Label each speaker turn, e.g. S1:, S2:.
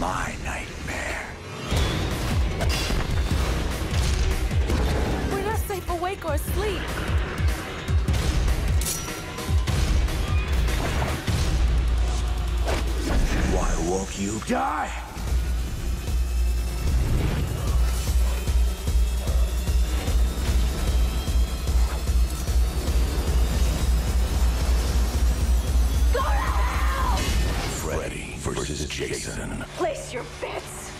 S1: my nightmare.
S2: We're not safe awake or asleep.
S1: Why won't you die? Freddy versus Jason.
S2: Place your bets.